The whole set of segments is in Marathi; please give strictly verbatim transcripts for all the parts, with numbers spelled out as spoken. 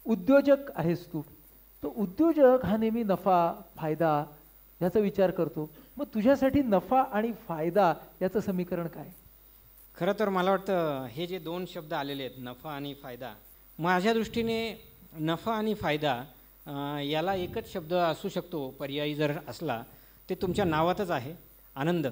उद्योजक आहेस तू, तो उद्योजक हा नेहमी नफा फायदा याचा विचार करतो. मग तुझ्यासाठी नफा आणि फायदा याचं समीकरण काय? खरं तर मला वाटतं हे जे दोन शब्द आलेले आहेत नफा आणि फायदा, माझ्या दृष्टीने नफा आणि फायदा याला एकच शब्द असू शकतो, पर्यायी जर असला ते तुमच्या नावातच आहे, आनंद.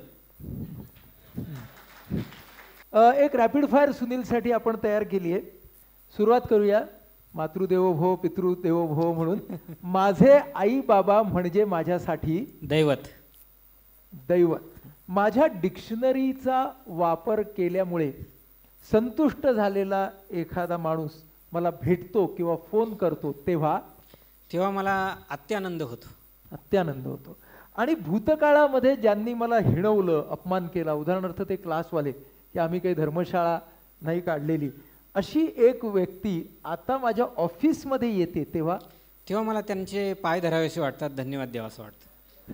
एक रॅपिड फायर सुनीलसाठी आपण तयार केली आहे. सुरुवात करूया. मातृदेवो भव पितृदेवो भव म्हणून. माझे आई बाबा म्हणजे माझ्यासाठी दैवत. दैवत. माझ्या डिक्शनरीचा वापर केल्यामुळे संतुष्ट झालेला एखादा माणूस मला भेटतो किंवा फोन करतो तेव्हा तेव्हा मला अत्यानंद होतो. अत्यानंद होतो. आणि भूतकाळामध्ये ज्यांनी मला हिणवलं, अपमान केला, उदाहरणार्थ ते क्लासवाले, की आम्ही काही धर्मशाळा नाही काढलेली, अशी एक व्यक्ती आता माझ्या ऑफिसमध्ये येते तेव्हा तेव्हा मला त्यांचे पाय धरावेसे वाटतात, धन्यवाद द्यावंसं वाटतं.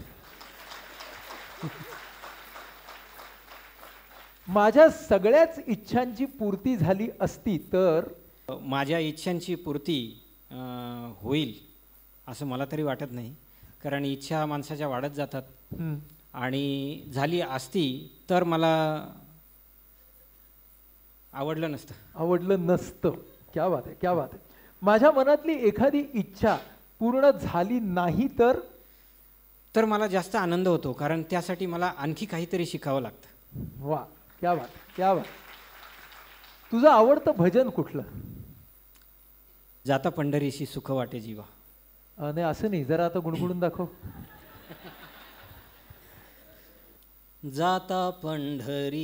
माझ्या सगळ्याच इच्छांची पूर्ती झाली असती तर माझ्या इच्छांची पूर्ती होईल असं मला तरी वाटत नाही, कारण इच्छा माणसाच्या वाढत जातात. आणि झाली असती तर मला आवडलं नसतं. आवडलं नसतं. क्या बात आहे, क्या बात आहे. माझ्या मनातली एखादी इच्छा पूर्ण झाली नाही तर तर मला जास्त आनंद होतो, कारण त्यासाठी मला आणखी काहीतरी शिकावं लागतं. वा, क्या बात, क्या बात. तुझं आवडतं भजन कुठलं? जाता पंढरीशी सुख वाटे जीवा. नाही असं नाही, जरा आता गुणगुणून दाखव. जाता पंढरीशी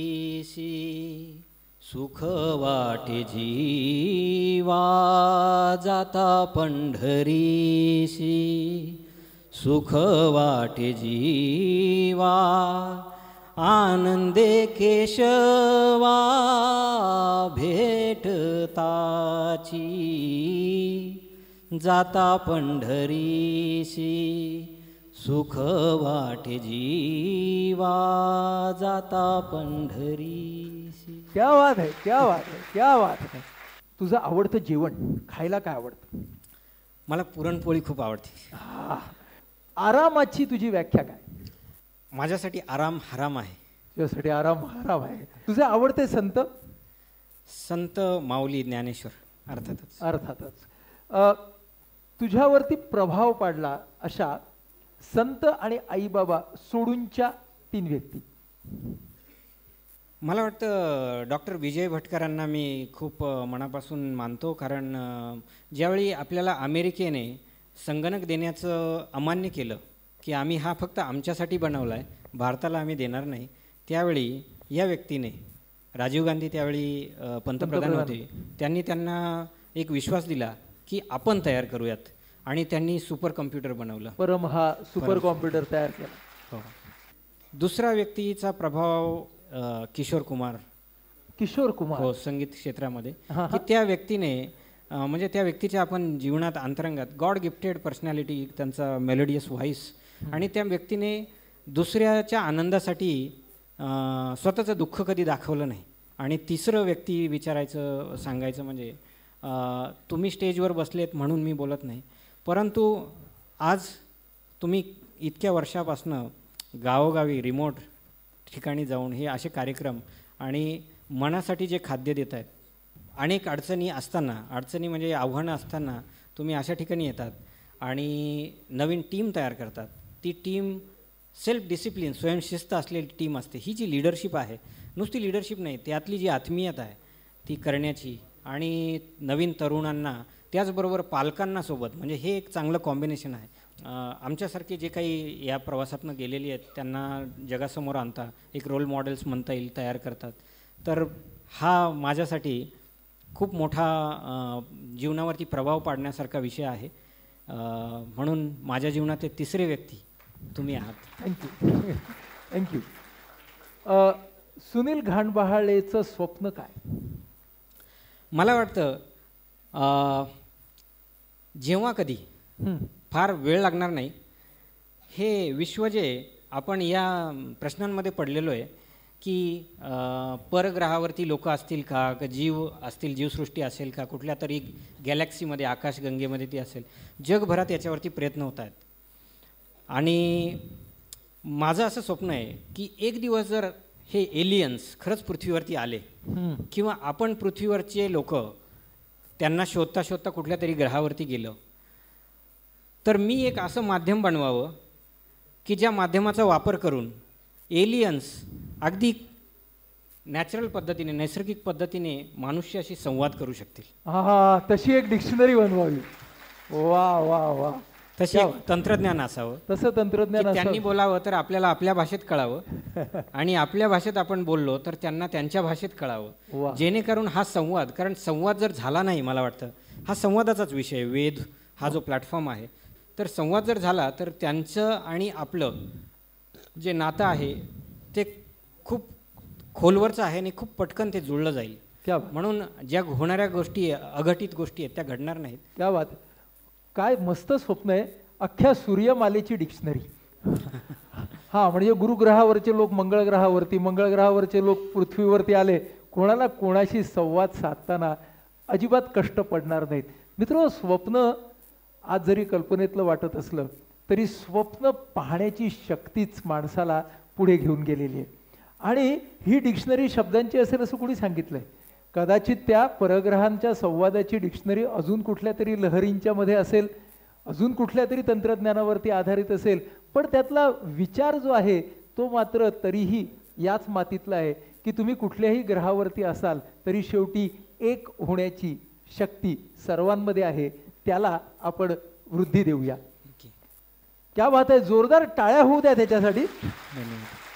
सुख वाटे जीवा, जाता पंढरीशी सुख वाटे जीवा, आनंदे केशवा भेटताची, जाता पंढरीशी सुख वाटे जीवा, जाता पंढरीशी. क्या बात आहे, क्या बात आहे, क्या बात आहे. तुझं आवडतं जेवण खायला काय आवडतं? मला पुरणपोळी खूप आवडते. आरामाची तुझी व्याख्या काय? माझ्यासाठी आराम हराम आहे. तुझ्यासाठी आराम हराम आहे. तुझे आवडते संत? संत माऊली ज्ञानेश्वर. अर्थातच अर्थातच. तुझ्यावरती प्रभाव पाडला अशा संत आणि आईबाबा सोडूनच्या तीन व्यक्ती? मला वाटतं डॉक्टर विजय भटकरांना मी खूप मनापासून मानतो, कारण ज्यावेळी आपल्याला अमेरिकेने संगणक देण्याचं अमान्य केलं की आम्ही हा फक्त आमच्यासाठी बनवला आहे, भारताला आम्ही देणार नाही, त्यावेळी या व्यक्तीने, राजीव गांधी त्यावेळी पंतप्रधान होते, त्यांनी त्यांना एक विश्वास दिला की आपण तयार करूयात, आणि त्यांनी सुपर कॉम्प्युटर बनवलं. परम हा सुपर कॉम्प्युटर तयार केला. हो. दुसरा व्यक्तीचा प्रभाव किशोर कुमार. किशोर कुमार हो, संगीत क्षेत्रामध्ये. की त्या व्यक्तीने म्हणजे त्या व्यक्तीच्या आपण जीवनात अंतरंगात गॉड गिफ्टेड पर्सनॅलिटी, त्यांचा मेलोडियस व्हॉइस, आणि त्या व्यक्तीने दुसऱ्याच्या आनंदासाठी स्वतःचं दुःख कधी दाखवलं नाही. आणि तिसरं व्यक्ती विचारायचं सांगायचं म्हणजे, तुम्ही स्टेजवर बसलेत म्हणून मी बोलत नाही, परंतु आज तुम्ही इतक्या वर्षापासनं गावोगावी रिमोट ठिकाणी जाऊन हे असे कार्यक्रम आणि मनासाठी जे खाद्य देत आहेत, अनेक अडचणी असताना, अडचणी म्हणजे आव्हानं असताना तुम्ही अशा ठिकाणी येतात आणि नवीन टीम तयार करतात. ती टीम सेल्फ डिसिप्लिन, स्वयंशिस्त असलेली टीम असते. ही जी लिडरशिप आहे, नुसती लिडरशिप नाही, त्यातली जी आत्मीयता आहे ती करण्याची, आणि नवीन तरुणांना त्याचबरोबर पालकांना सोबत, म्हणजे हे एक चांगलं कॉम्बिनेशन आहे. आमच्यासारखे जे काही या प्रवासातनं गेलेली आहेत त्यांना जगासमोर आणता, एक रोल मॉडेल्स म्हणता येईल, तयार करतात. तर हा माझ्यासाठी खूप मोठा जीवनावरती प्रभाव पाडण्यासारखा विषय आहे. म्हणून माझ्या जीवनात ते तिसरे व्यक्ती तुम्ही आहात. Thank you, thank you. सुनील घाणबहाळेचं स्वप्न काय? मला वाटतं जेव्हा कधी फार वेळ लागणार नाही, हे विश्व जे आपण या प्रश्नांमध्ये पडलेलो आहे, की अं, परग्रहावरती लोक असतील का, का जीव असतील, जीवसृष्टी असेल का, कुठल्या तरी गॅलेक्सीमध्ये आकाशगंगेमध्ये ती असेल. जगभरात याच्यावरती प्रयत्न होत आहेत. आणि माझं असं स्वप्न आहे की एक दिवस जर हे एलियन्स खरंच पृथ्वीवरती आले किंवा आपण पृथ्वीवरचे लोक त्यांना शोधता शोधता कुठल्या तरी ग्रहावरती गेलं, तर मी एक असं माध्यम बनवावं की ज्या माध्यमाचा वापर करून एलियन्स अगदी नॅचरल पद्धतीने, नैसर्गिक पद्धतीने मनुष्याशी संवाद करू शकतील. हा हा, तशी एक डिक्शनरी बनवावी. वा वा वा, तसे एक तंत्रज्ञान असावं, तसं तंत्रज्ञान की त्यांनी असावं. बोलावं तर आपल्याला आपल्या भाषेत कळावं आणि आपल्या भाषेत आपण बोललो तर त्यांना त्यांच्या भाषेत वा. कळावं, जेणेकरून हा संवाद, कारण संवाद जर झाला नाही, मला वाटतं हा संवादाचाच विषय, वेद हा जो प्लॅटफॉर्म आहे, तर संवाद जर झाला तर त्यांचं आणि आपलं जे नातं आहे ते खूप खोलवरचं आहे आणि खूप पटकन ते जुळलं जाईल. क्या म्हणून ज्या होणाऱ्या गोष्टी, अघटित गोष्टी आहेत त्या घडणार नाहीत. क्या बात, काय मस्त स्वप्न आहे. अख्ख्या सूर्यमालेची डिक्शनरी. हा, म्हणजे गुरुग्रहावरचे लोक मंगळ ग्रहावरती, मंगळ ग्रहावरचे लोक पृथ्वीवरती आले, कोणाला कोणाशी संवाद साधताना अजिबात कष्ट पडणार नाहीत. मित्र, स्वप्न आज जरी कल्पनेतलं वाटत असलं तरी स्वप्न पाहण्याची शक्तीच माणसाला पुढे घेऊन गेलेली आहे. आणि ही डिक्शनरी शब्दांची असेल असं कोणी सांगितलंय? कदाचित त्या परग्रहांच्या संवादाची डिक्शनरी अजून कुठल्या तरी लहरींच्या मध्ये असेल, अजून कुठल्या तरी तंत्रज्ञानावरती आधारित असेल, पण त्यातला विचार जो आहे तो मात्र तरीही याच मातीतला आहे की तुम्ही कुठल्याही ग्रहावरती असाल तरी शेवटी एक होण्याची शक्ती सर्वांमध्ये आहे. त्याला आपण वृद्धी देऊया. क्या बात आहे, जोरदार टाळ्या होऊ द्या त्याच्यासाठी.